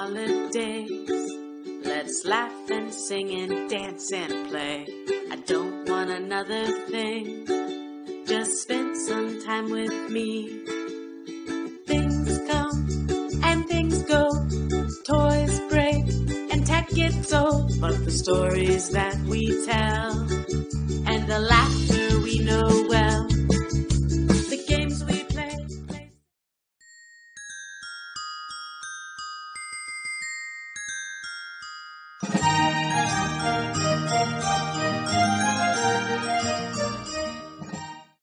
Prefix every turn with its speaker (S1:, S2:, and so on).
S1: holidays. Let's laugh and sing and dance and play. I don't want another thing. Just spend some time with me. Things come and things go. Toys break and tech gets old. But the stories that we tell and the laughter we know well